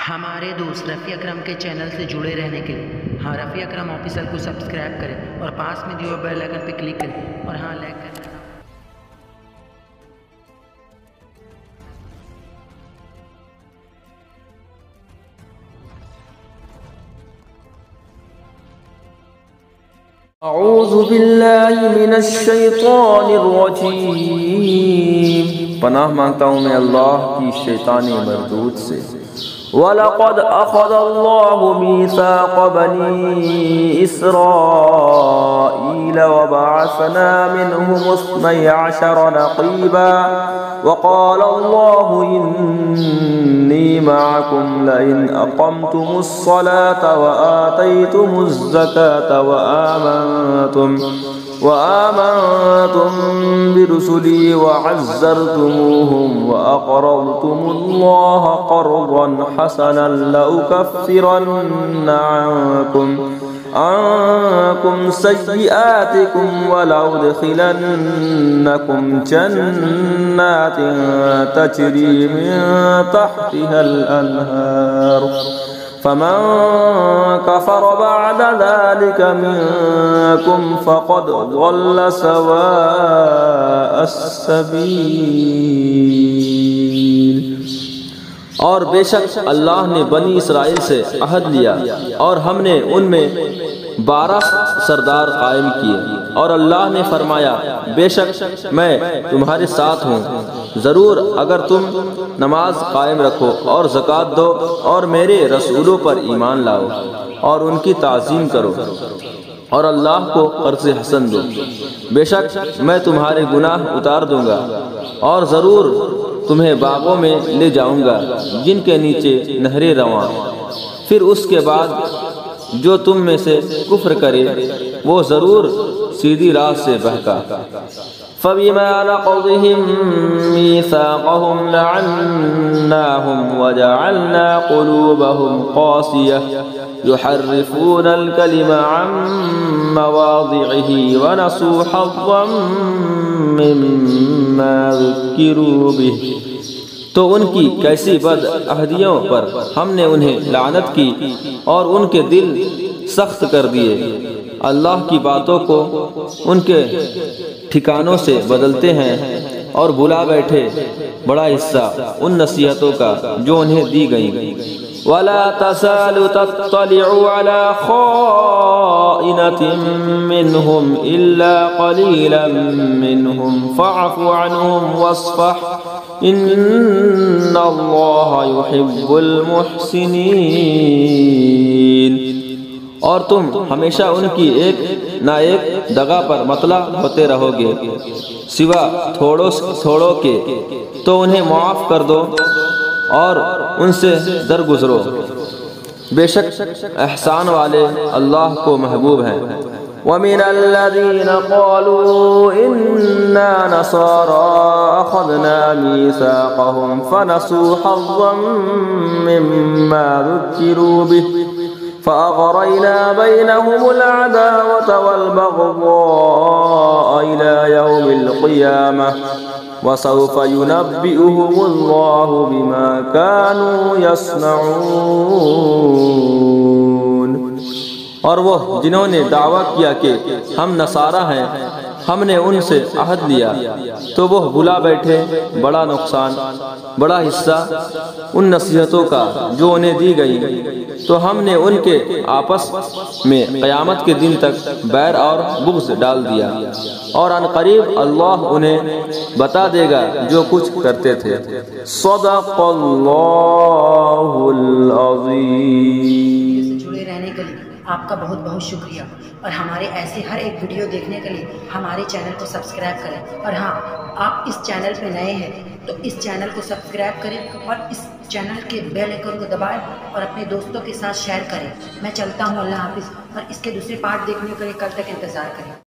ہمارے دوست رفیع اکرم کے چینل سے جڑے رہنے کے لیے رفیع اکرم آفیشل کو سبسکرائب کریں اور پاس میں دیے بیل آئکن پہ کلک کریں اور لائک کریں۔ اعوذ باللہ من الشیطان الرجیم، پناہ مانگتا ہوں میں اللہ کی شیطانی مردود سے۔ وَلَقَدْ أَخَذَ اللَّهُ مِيثَاقَ بَنِي إِسْرَائِيلَ وَبَعَثْنَا مِنْهُمُ 12 نَقِيبًا وَقَالَ اللَّهُ إِنِّي مَعَكُمْ لَئِنْ أَقَمْتُمُ الصَّلَاةَ وَآتَيْتُمُ الزَّكَاةَ وآمنتم برسلي وعزرتموهم وأقرضتم الله قرضا حسنا لأكفرن عنكم سيئاتكم ولأدخلنكم جنات تجري من تحتها الأنهار فمن كفر بعد ذلك منكم فقد ضل سواء السبيل۔ اور بے شک اللہ نے بنی اسرائیل سے عہد لیا اور ہم نے ان میں 12 سردار قائم کیے، اور اللہ نے فرمایا بے شک میں تمہارے ساتھ ہوں، ضرور اگر تم نماز قائم رکھو اور زکوٰۃ دو اور میرے رسولوں پر ایمان لاؤ اور ان کی تعظیم کرو اور اللہ کو قرض حسن دو، بے شک میں تمہارے گناہ اتار دوں گا اور ضرور تمہیں باغوں میں لے جاؤں گا جن کے نیچے نہریں رواں۔ پھر اس کے بعد جو تم میں سے کفر کرے وہ ضرور سیدھی راہ سے بہکا۔ فَبِمَا نَقْضِهِم مِّيثَاقَهُمْ لَعَنَّاهُمْ وَجَعَلْنَا قُلُوبَهُمْ قَاسِيَةً يُحَرِّفُونَ الْكَلِمَ عَن مَّوَاضِعِهِ وَنَسُوا حَظًّا مِّمَّا ذُكِّرُوا بِهِ۔ تو ان کی کیسی بد عہدیوں پر ہم نے انہیں لعنت کی اور ان کے دل سخت کر دیے، اللہ کی باتوں کو ان کے ٹھکانوں سے بدلتے ہیں اور بھلا بیٹھے بڑا حصہ ان نصیحتوں کا جو انہیں دی گئیں۔ وَلَا تَزَالُ تَطَّلِعُ عَلَى خَائِنَةٍ مِّنْهُمْ إِلَّا قَلِيلًا مِّنْهُمْ فَاعْفُ عَنْهُمْ وَاصْفَحْ إِنَّ اللَّهَ يُحِبُّ الْمُحْسِنِينَ۔ اور تم ہمیشہ ان کی ایک نہ ایک دغا پر مطلع ہوتے رہو گے، سوا تھوڑوں کے، تو انہیں معاف کر دو اور ان سے درگزرو، بے شک احسان والے اللہ کو محبوب ہیں۔ وَمِنَ الَّذِينَ قَالُوا إِنَّا نَصَارَىٰ أَخَذْنَا مِيثَاقَهُمْ فَنَسُوا حَظًّا مِّمَّا ذُكِّرُوا بِهِ فَأَغْرَيْنَا بَيْنَهُمُ الْعَدَاوَةَ وَالْبَغْضَاءَ إِلَى يَوْمِ الْقِيَامَةِ وَسَوْفَ يُنَبِّئُهُمُ اللَّهُ بِمَا كَانُوا يَصْنَعُونَ۔ اور وہ جنہوں نے دعویٰ کیا کہ ہم نصارہ ہیں، ہم نے ان سے عہد لیا، تو وہ بھلا بیٹھے بڑا نقصان، بڑا حصہ ان نصیحتوں کا جو انہیں دی گئی، تو ہم نے ان کے آپس میں قیامت کے دن تک بیر اور بغض ڈال دیا، اور ان قریب اللہ انہیں بتا دے گا جو کچھ کرتے تھے۔ صدق اللہ العظیم۔ جڑے رہنے کے لیے آپ کا بہت بہت شکریہ، اور ہمارے ایسے ہر ایک ویڈیو دیکھنے کے لیے ہمارے چینل کو سبسکرائب کریں، اور ہاں آپ اس چینل پہ نئے ہیں تو اس چینل کو سبسکرائب کریں اور اس چینل کے بیل آئکن کو دبائیں اور اپنے دوستوں کے ساتھ شیئر کریں۔ میں چلتا ہوں، اللہ حافظ، اور اس کے دوسرے پارٹ دیکھنے کے لیے کل تک انتظار کریں۔